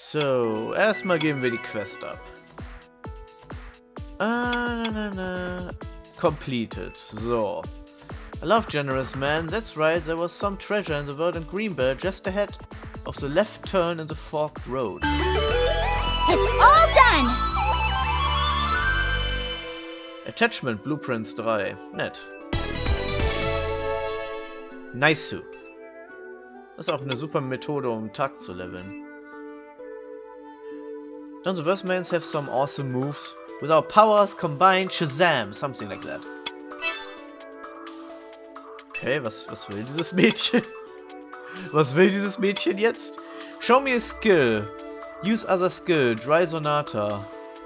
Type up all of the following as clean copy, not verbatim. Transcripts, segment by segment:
So, erstmal geben wir die Quest ab. Completed. So. I love generous man. That's right, there was some treasure in the verdant greenbelt just ahead of the left turn in the forked road. It's all done! Attachment Blueprints 3. Nett. Nice. Das ist auch eine super Methode, um Tag zu leveln. Don't the Versemans have some awesome moves? With our powers combined, Shazam! Something like that. Okay, was will dieses Mädchen? Was will dieses Mädchen jetzt? Show me a skill. Use other skill. Dry Sonata.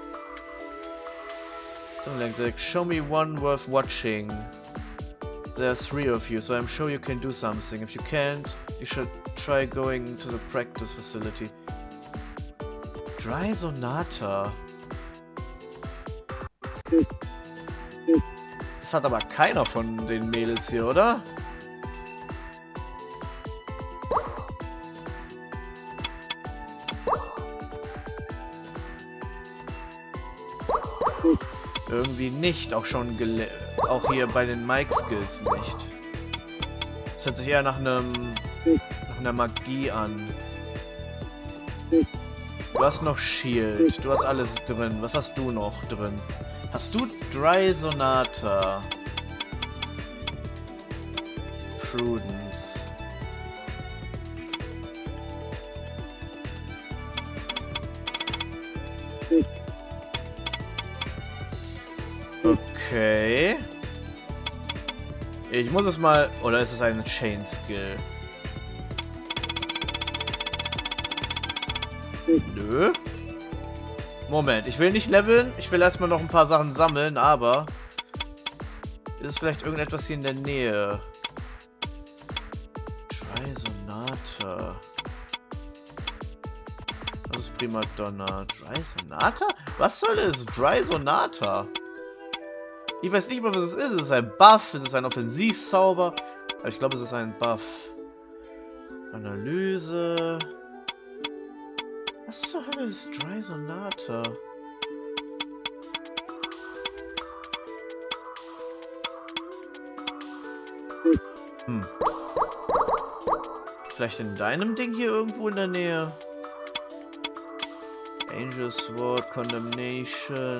Something like that. Show me one worth watching. There are 3 of you, so I'm sure you can do something. If you can't, you should try going to the practice facility. Dry Sonata. Das hat aber keiner von den Mädels hier, oder? Irgendwie nicht, auch auch hier bei den Mike-Skills nicht. Das hört sich eher nach einer Magie an. Du hast noch Shield, du hast alles drin. Was hast du noch drin? Hast du Dry Sonata? Prudence. Okay. Ich muss es mal... Oder ist es ein Chain Skill? Nö. Moment, ich will nicht leveln. Ich will erstmal noch ein paar Sachen sammeln, aber... Ist vielleicht irgendetwas hier in der Nähe? Dry Sonata. Das ist Primadonna. Dry Sonata? Was soll es? Dry Sonata? Ich weiß nicht mal, was es ist. Es ist ein Buff, es ist ein Offensivzauber. Aber ich glaube, es ist ein Buff. Analyse. Was zur Hölle ist Dry Sonata? Vielleicht in deinem Ding hier irgendwo in der Nähe? Angel Sword, Condemnation...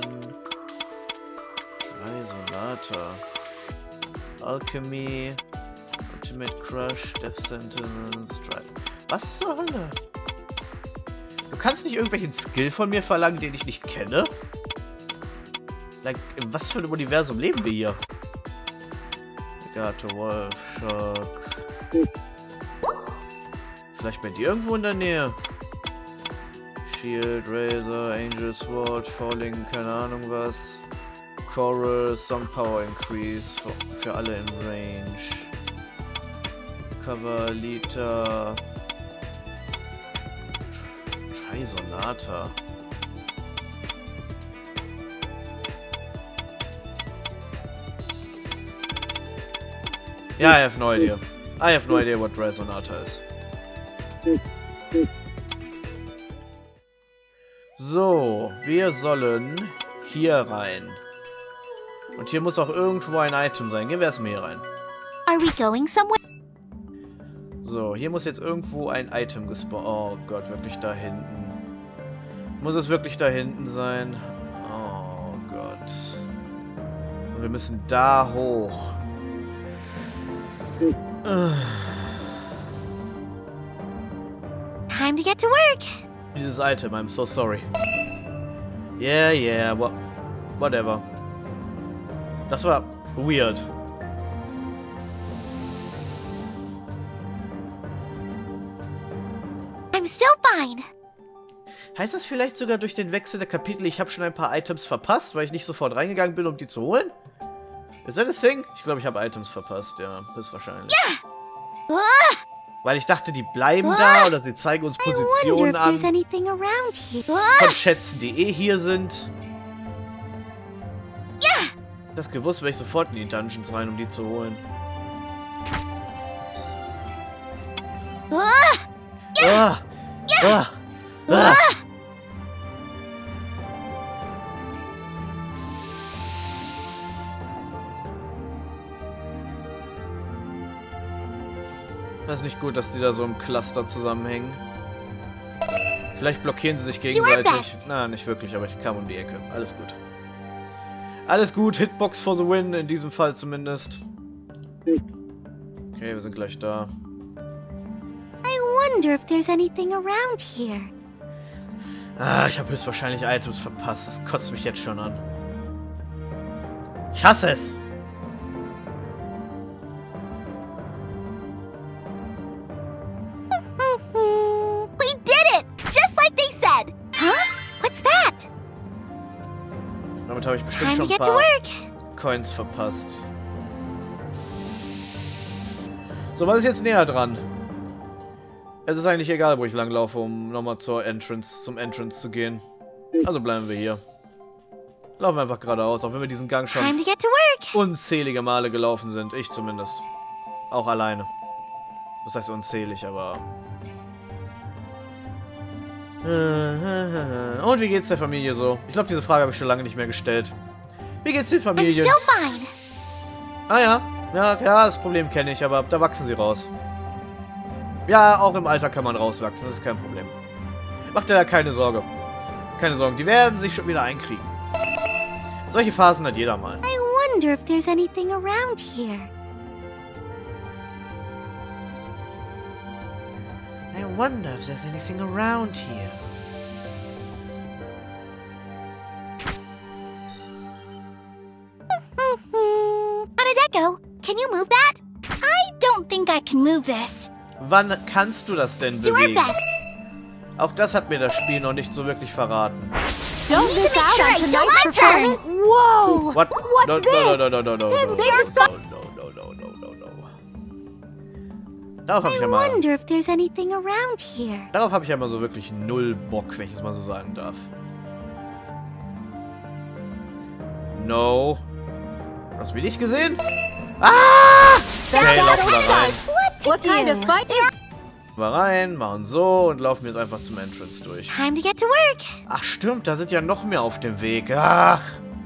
Dry Sonata. Alchemy. Ultimate Crush. Death Sentence. Was zur Hölle? Du kannst nicht irgendwelchen Skill von mir verlangen, den ich nicht kenne? Like, in was für einem Universum leben wir hier? Legato, Wolf, Shock. Vielleicht bei dir irgendwo in der Nähe? Shield, Razor, Angel Sword, Falling, keine Ahnung was. Coral, Song Power Increase für alle in Range. Cover, Lita. Dry Sonata. Yeah, I have no idea. I have no idea what Dry Sonata is. So, wir sollen hier rein. Und hier muss auch irgendwo ein Item sein. Gehen wir erstmal hier rein. Are we going somewhere? So, hier muss jetzt irgendwo ein Item gespawnt. Oh Gott, wirklich da hinten. Muss es wirklich da hinten sein? Oh Gott. Und wir müssen da hoch. Time to get to work. Dieses Item, I'm so sorry. Yeah, whatever. Das war weird. I'm still fine. Heißt das vielleicht sogar durch den Wechsel der Kapitel, ich habe schon ein paar Items verpasst, weil ich nicht sofort reingegangen bin, um die zu holen? Ist that a thing? Ich glaube, ich habe Items verpasst, ja, höchstwahrscheinlich. Yeah. Weil ich dachte, die bleiben da oder sie zeigen uns Positionen an von Schätzen, die eh hier sind. Das gewusst, wäre ich sofort in die Dungeons rein, um die zu holen. Ah! Das ist nicht gut, dass die da so im Cluster zusammenhängen. Vielleicht blockieren sie sich gegenseitig. Na, nicht wirklich, aber ich kam um die Ecke. Alles gut. Alles gut, Hitbox for the win, in diesem Fall zumindest. Okay, wir sind gleich da. I wonder if there's anything around here. Ah, ich habe höchstwahrscheinlich Items verpasst. Das kotzt mich jetzt schon an. Ich hasse es! We did it! Just like they said! Huh? What's that? Damit habe ich bestimmt Time to schon ein get to paar work. Coins verpasst. So, was ist jetzt näher dran? Es ist eigentlich egal, wo ich langlaufe, um nochmal zum Entrance zu gehen. Also bleiben wir hier. Laufen wir einfach geradeaus, auch wenn wir diesen Gang schon Time to get to work. unzählige Male gelaufen sind. Ich zumindest. Auch alleine. Das heißt unzählig, aber... Und wie geht's der Familie so? Ich glaube, diese Frage habe ich schon lange nicht mehr gestellt. Wie geht's der I'm Familie? still fine. Ah ja. Ja, das Problem kenne ich, aber da wachsen sie raus. Ja, auch im Alter kann man rauswachsen, das ist kein Problem. Macht dir da keine Sorge. Keine Sorgen, die werden sich schon wieder einkriegen. Solche Phasen hat jeder mal. I wonder if there's anything around here. I wonder if there's anything around here. Anadeko, can you move that? I don't think I can move this. Wann kannst du das denn Do our bewegen? best. Auch das hat mir das Spiel noch nicht so wirklich verraten. Don't miss out on tonight's performance. Whoa! What? What's No, this? no. Darauf habe ich ja mal. Wonder if there's anything around here. Darauf habe ich ja mal so wirklich null Bock, wenn ich es mal so sagen darf. No. Hast du mich nicht gesehen? Ah! Okay, laufen wir rein. What kind of fight is? Wir rein, machen so und laufen jetzt einfach zum Entrance durch. Time to get to work. Ach stimmt, da sind ja noch mehr auf dem Weg. Ach.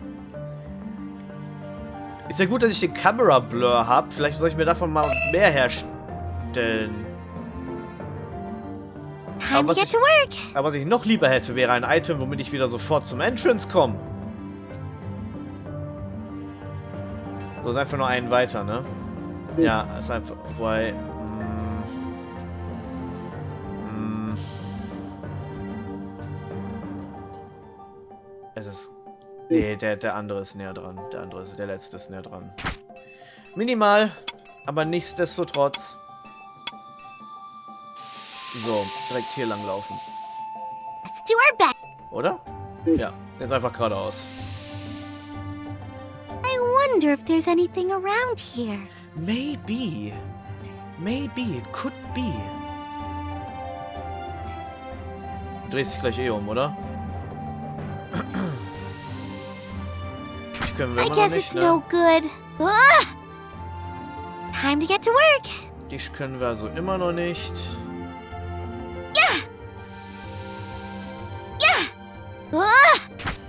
Ist ja gut, dass ich den Camera Blur habe. Vielleicht soll ich mir davon mal mehr herstellen. Time to get to work. Aber was ich noch lieber hätte, wäre ein Item, womit ich wieder sofort zum Entrance komme. So, ist einfach nur einen weiter, ne? Ja, ist einfach... Wobei... Es ist... Nee, der andere ist näher dran. Der letzte ist näher dran. Minimal, aber nichtsdestotrotz. So, direkt hier lang laufen. Let's do our best. Oder? Ja, jetzt einfach geradeaus. I wonder if there's anything around here. Maybe. Maybe, it could be. Du drehst dich gleich eh um, oder? Ich können wir I immer guess noch nicht, it's ne? no good. Ah! Time to get to work. Dich können wir also immer noch nicht. Ah!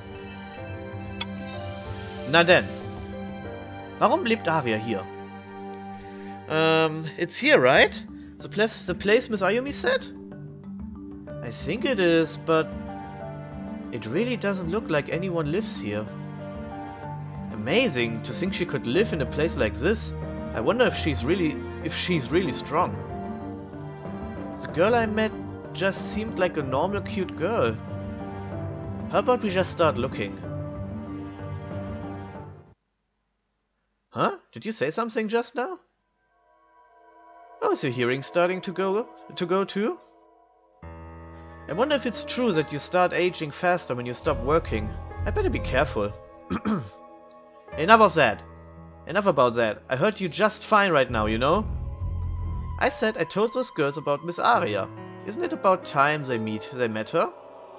Na denn. Warum lebt Aria hier? It's here, right? The place Miss Ayumi said? I think it is, but it really doesn't look like anyone lives here. Amazing to think she could live in a place like this. I wonder if she's really strong. The girl I met just seemed like a normal cute girl. How about we just start looking? Huh? Did you say something just now? Oh, is your hearing starting to go too? I wonder if it's true that you start aging faster when you stop working. I better be careful. Enough of that. Enough about that. I heard you just fine right now, you know? I said I told those girls about Miss Aria. Isn't it about time they met her?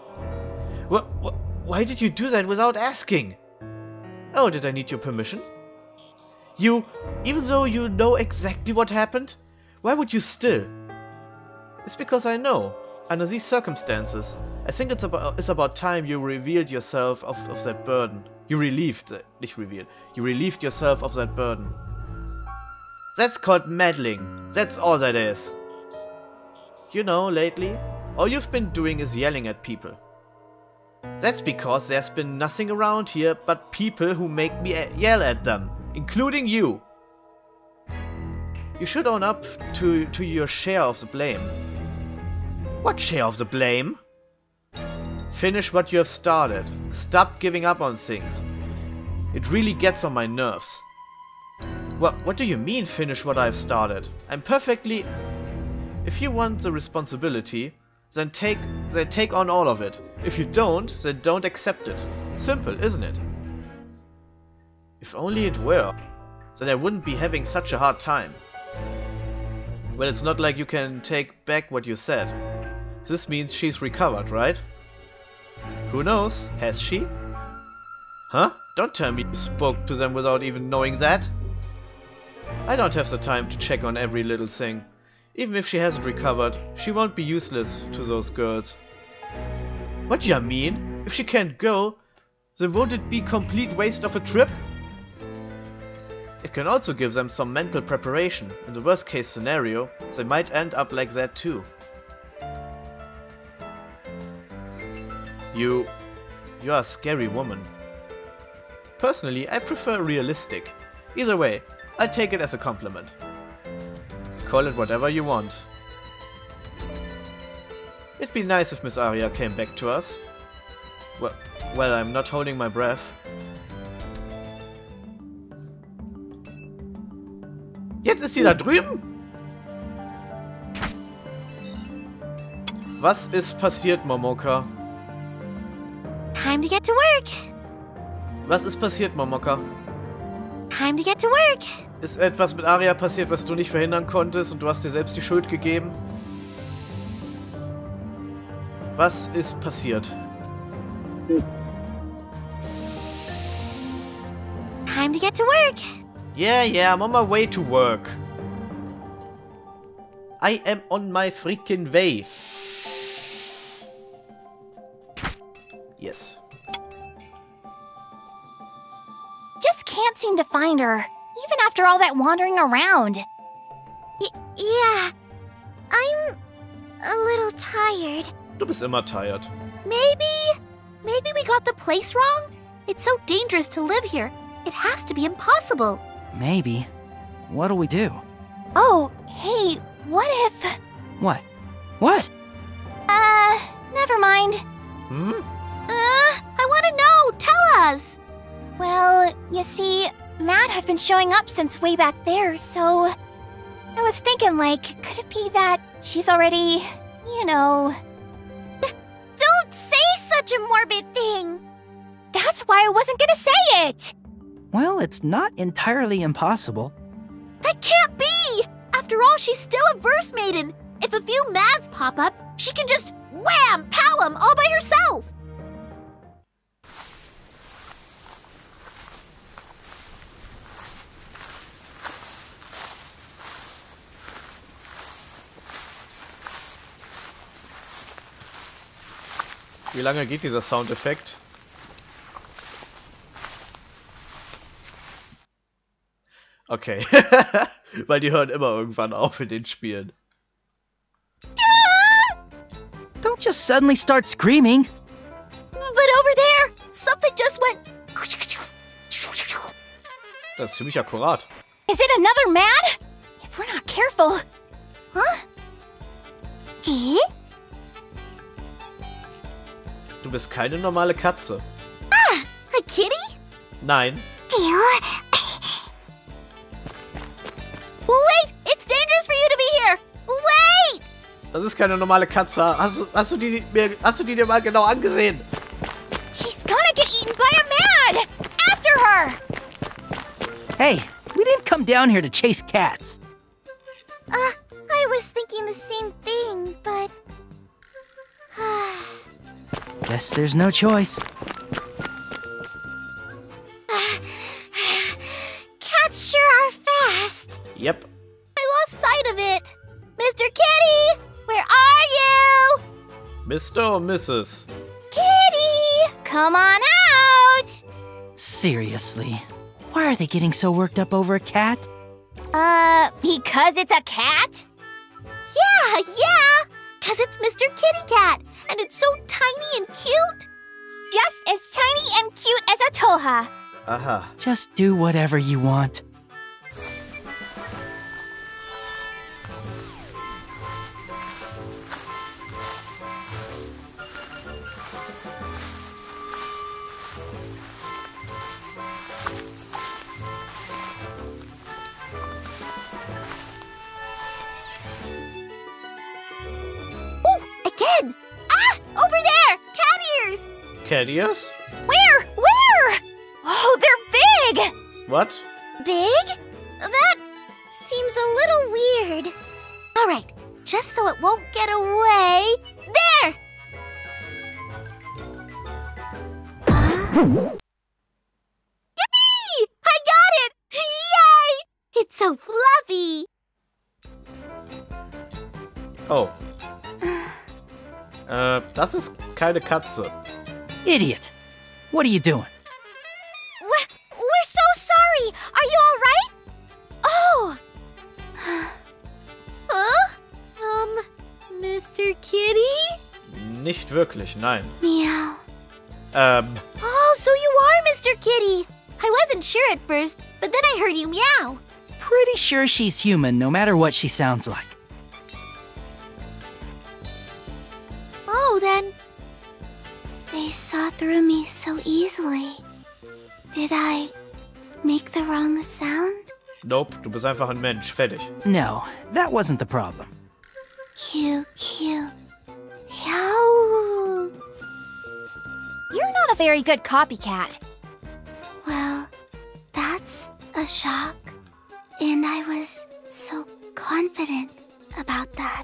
Why did you do that without asking? Oh, did I need your permission? Even though you know exactly what happened? Why would you still? It's because I know. Under these circumstances, I think it's about time you revealed yourself of that burden. You relieved yourself of that burden. That's called meddling. That's all that is. You know, lately, all you've been doing is yelling at people. That's because there's been nothing around here but people who make me yell at them, including you. You should own up to your share of the blame. What share of the blame? Finish what you have started. Stop giving up on things. It really gets on my nerves. What do you mean, finish what I've started? I'm perfectly... If you want the responsibility, then take on all of it. If you don't, then don't accept it. Simple, isn't it? If only it were, then I wouldn't be having such a hard time. Well, it's not like you can take back what you said. This means she's recovered, right? Who knows? Has she? Huh? Don't tell me you spoke to them without even knowing that. I don't have the time to check on every little thing. Even if she hasn't recovered, she won't be useless to those girls. What do you mean? If she can't go, then won't it be complete waste of a trip? It can also give them some mental preparation. In the worst case scenario, they might end up like that too. You're a scary woman. Personally, I prefer realistic. Either way, I take it as a compliment. Call it whatever you want. It'd be nice if Miss Aria came back to us. Well, I'm not holding my breath. Jetzt ist sie da drüben? Was ist passiert, Momoka? Time to get to work. Was ist passiert, Momoka? Time to get to work. Ist etwas mit Aria passiert, was du nicht verhindern konntest und du hast dir selbst die Schuld gegeben? Was ist passiert? Time to get to work. Yeah, I'm on my way to work. I am on my freaking way. Yes. Just can't seem to find her, even after all that wandering around. Yeah, I'm a little tired. Du bist immer tired. Maybe we got the place wrong? It's so dangerous to live here. It has to be impossible. Maybe. What'll we do? Oh, hey, what if... What? What? Never mind. I want to know! Tell us! Well, you see, Matt have been showing up since way back there, so... I was thinking, like, could it be that she's already, you know... Don't say such a morbid thing! That's why I wasn't gonna say it! Well, it's not entirely impossible. That can't be! After all, she's still a verse maiden. If a few Mads pop up, she can just wham, pow 'em all by herself! Wie lange geht dieser Soundeffekt? Okay. Weil die hören immer irgendwann auf in den Spielen. Don't just suddenly start screaming. But over there, something just went... Das ist ziemlich akkurat. Is it another Mad? If we're not careful... Huh? Du bist keine normale Katze. Ah, a kitty? Nein. Wait! It's dangerous for you to be here! Wait! Das ist keine normale Katze. Hast du die dir mal genau angesehen? She's gonna get eaten by a Mad! After her! Hey, we didn't come down here to chase cats. I was thinking the same thing, but... Guess there's no choice. Cats sure are fast. Yep. I lost sight of it. Mr. Kitty, where are you? Mr. or Mrs.? Kitty! Come on out! Seriously, why are they getting so worked up over a cat? Because it's a cat? Yeah! 'Cause it's Mr. Kitty Cat, and it's so tiny and cute. Just as tiny and cute as a Toha. Aha. Just do whatever you want. Again! Ah! Over there! Cat ears! Cat ears? Where? Oh, they're big! What? Big? That seems a little weird. Alright, just so it won't get away. There! Yippee! I got it! Yay! It's so fluffy! Oh. Das ist keine Katze. Idiot! What are you doing? We're so sorry! Are you alright? Oh! Huh? Mr. Kitty? Nicht wirklich, nein. Meow. Oh, Oh, so you are Mr. Kitty! I wasn't sure at first, but then I heard you meow. Pretty sure she's human, no matter what she sounds like. Oh, then. They saw through me so easily. Did I make the wrong sound? nope, du bist einfach ein Mensch. Fertig. No, that wasn't the problem. Cute. Yow. You're not a very good copycat. Well, that's a shock. And I was so confident about that.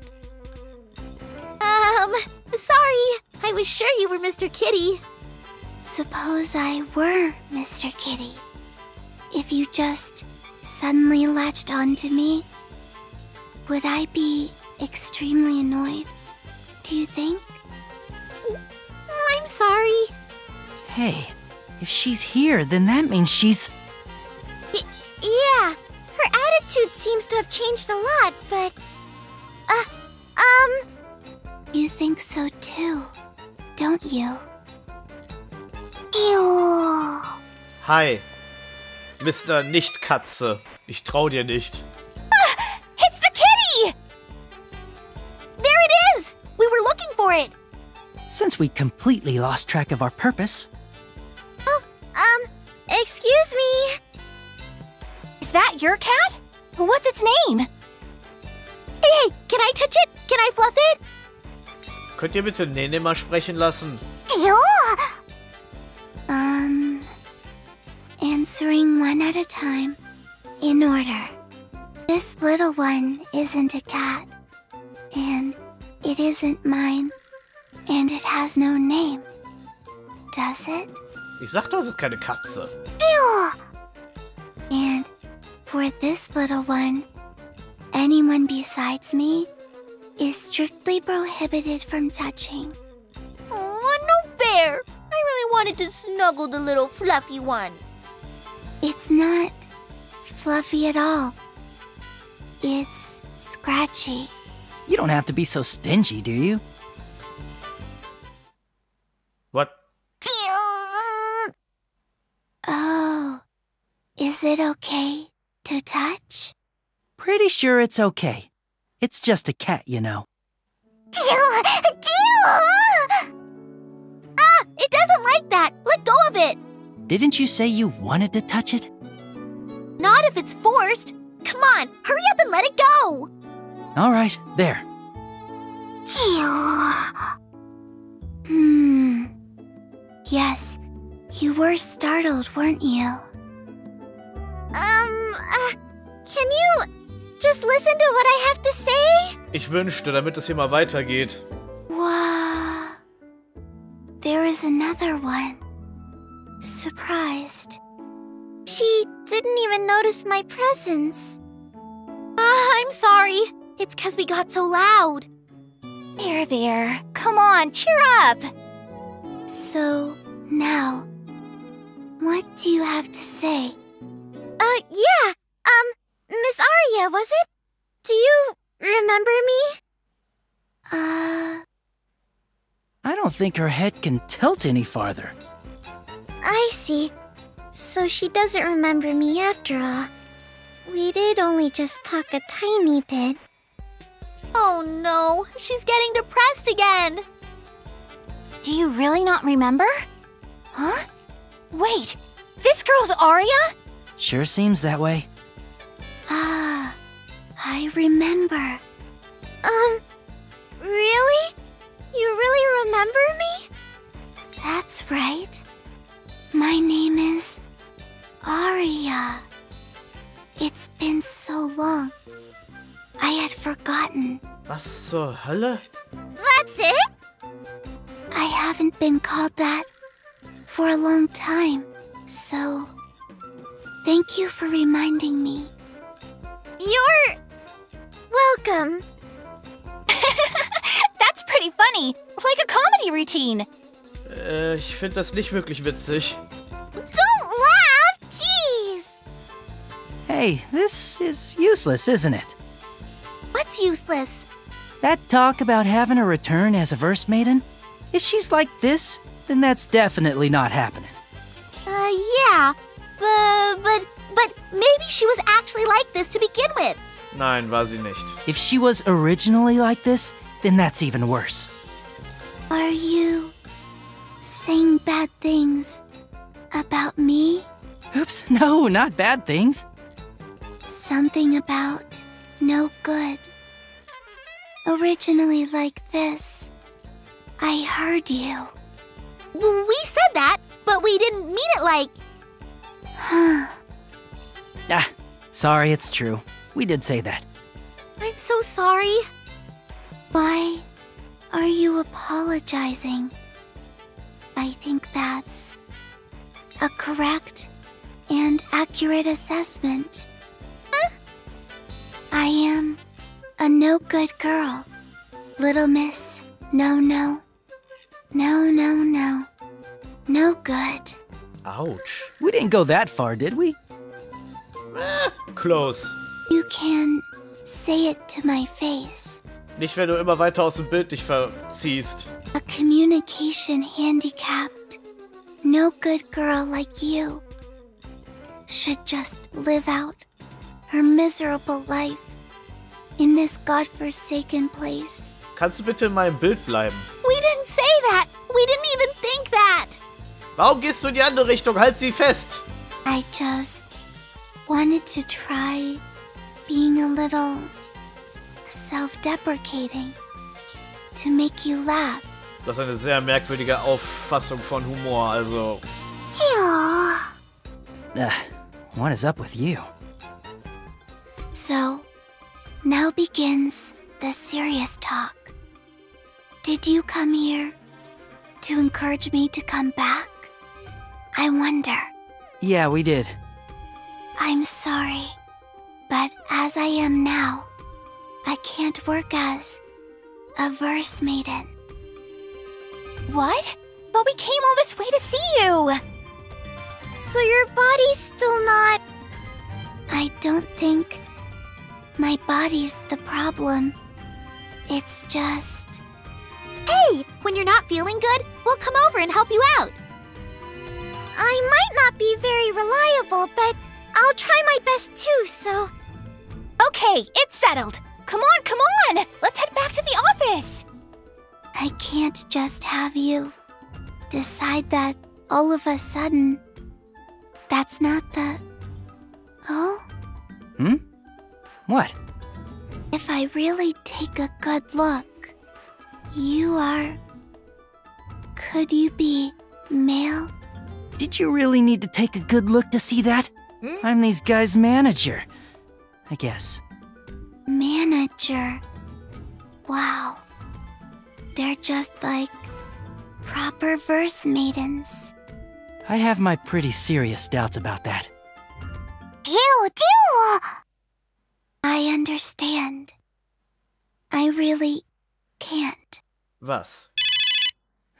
Sorry. I was sure you were Mr. Kitty. Suppose I were Mr. Kitty. If you just suddenly latched onto me, would I be extremely annoyed? Do you think? I'm sorry. Hey, if she's here, then that means she's... Yeah, her attitude seems to have changed a lot, but... You think so too, don't you? Ew. Hi, Mr. Nicht-Katze. Ich trau dir nicht. It's the kitty! There it is! We were looking for it. Since we completely lost track of our purpose, Excuse me. Is that your cat? What's its name? Hey, can I touch it? Can I fluff it? Könnt ihr bitte Nene mal sprechen lassen? Ew. Answering one at a time. In order. This little one isn't a cat. And it isn't mine. And it has no name. Does it? Ich sag doch, es ist keine Katze. Ew. And for this little one, anyone besides me is strictly prohibited from touching. Oh, no fair. I really wanted to snuggle the little fluffy one. It's not fluffy at all. It's scratchy. you don't have to be so stingy, do you? What? Oh, is it okay to touch? Pretty sure it's okay. It's just a cat, you know. It doesn't like that. Let go of it. Didn't you say you wanted to touch it? Not if it's forced. Come on, hurry up and let it go. All right, there. Yes, you were startled, weren't you? Can you just listen to what I have to say? Ich wünschte, damit es hier mal weitergeht. Wow. There is another one. Surprised. She didn't even notice my presence. I'm sorry. It's 'cause we got so loud. There. come on, cheer up! So, now, what do you have to say? Yeah, Miss Arya, was it? Do you remember me? I don't think her head can tilt any farther. I see. So she doesn't remember me after all. We did only just talk a tiny bit. Oh no, she's getting depressed again. Do you really not remember? Huh? Wait, this girl's Arya? Sure seems that way. Ah, I remember. Really? You really remember me? That's right. My name is Arya. It's been so long. I had forgotten. Was zur Hölle? That's it? I haven't been called that for a long time, so thank you for reminding me. You're welcome. That's pretty funny, like a comedy routine. Ich finde das nicht wirklich witzig. Don't laugh, jeez. Hey, this is useless, isn't it? What's useless? That talk about having her return as a verse maiden? If she's like this, then that's definitely not happening. Yeah, but maybe she was actually like this to begin with. Nein, war sie nicht. If she was originally like this, then that's even worse. Are you saying bad things about me? Oops, no, not bad things. Something about no good. Originally like this. I heard you. We said that, but we didn't mean it like... Huh. Ah, sorry, it's true. We did say that. I'm so sorry. Why are you apologizing? I think that's a correct and accurate assessment. Huh? I am a no-good girl. Little Miss No good. Ouch. We didn't go that far, did we? Close. You can say it to my face. Nicht, wenn du immer weiter aus dem Bild dich verziehst. A communication handicapped, no good girl like you should just live out her miserable life in this godforsaken place. Kannst du bitte in meinem Bild bleiben? We didn't say that. We didn't even think that. Warum gehst du in die andere Richtung? Halt sie fest! I just wanted to try being a little self-deprecating to make you laugh. Das ist eine sehr merkwürdige Auffassung von Humor, also... What is up with you? So, now begins the serious talk. Did you come here to encourage me to come back? I wonder. Yeah, we did. I'm sorry, but as I am now, I can't work as a verse maiden. What? But we came all this way to see you. So your body's still not... I don't think my body's the problem. It's just... Hey, when you're not feeling good, we'll come over and help you out. I might not be very reliable, but I'll try my best too, so... Okay, it's settled. Come on! Let's head back to the office. I can't just have you decide that all of a sudden. That's not the... Oh? What? If I really take a good look, you are... Could you be male? Did you really need to take a good look to see that? I'm these guys' manager, I guess. Manager. Wow. They're just like proper verse maidens. I have my pretty serious doubts about that. Deal! I understand. I really can't. Was?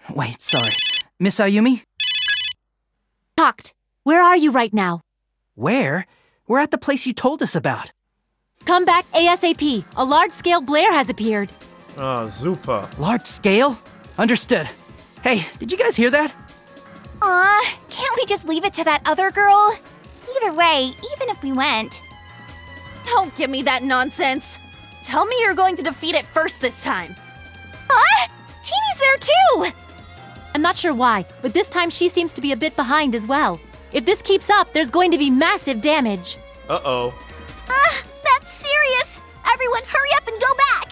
Wait, sorry. Miss Ayumi? Talked. Where are you right now? Where? We're at the place you told us about. Come back ASAP. A large-scale Blair has appeared. Ah, super. Large scale? Understood. Hey, did you guys hear that? Aw, can't we just leave it to that other girl? Either way, even if we went. Don't give me that nonsense. Tell me you're going to defeat it first this time. Huh? Teeny's there too! I'm not sure why, but this time she seems to be a bit behind as well. If this keeps up, there's going to be massive damage. Uh-oh. That's serious! Everyone hurry up and go back!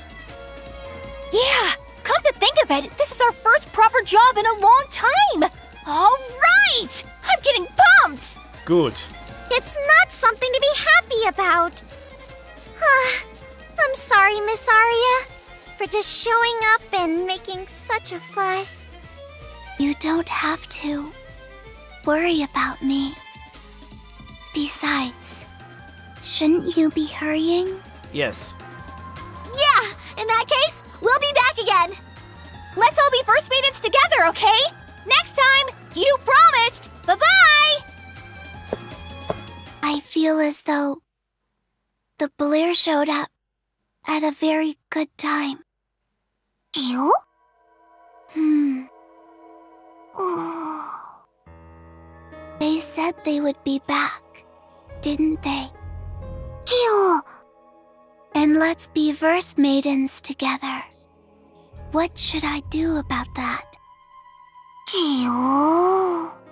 Yeah, come to think of it, this is our first proper job in a long time! All right! I'm getting pumped! Good. It's not something to be happy about. I'm sorry, Miss Aria, for just showing up and making such a fuss. You don't have to worry about me. Besides, shouldn't you be hurrying? Yes. Yeah, in that case, we'll be back again! Let's all be first maidens together, okay? Next time, you promised! Bye-bye! I feel as though the Blair showed up at a very good time. You? Oh. They said they would be back, didn't they? Ew. And let's be verse maidens together. What should I do about that? Ew.